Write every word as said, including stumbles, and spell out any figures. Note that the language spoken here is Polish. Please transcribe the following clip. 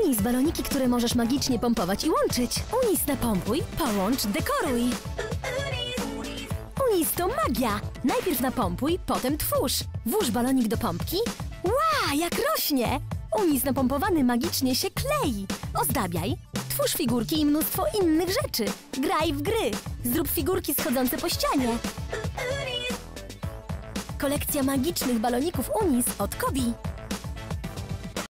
Unis, baloniki, które możesz magicznie pompować i łączyć. Unis napompuj, połącz, dekoruj. Unis to magia! Najpierw napompuj, potem twórz. Włóż balonik do pompki. Ła, jak rośnie! Unis napompowany magicznie się klei. Ozdabiaj. Twórz figurki i mnóstwo innych rzeczy. Graj w gry. Zrób figurki schodzące po ścianie. Kolekcja magicznych baloników Unis od Kobi.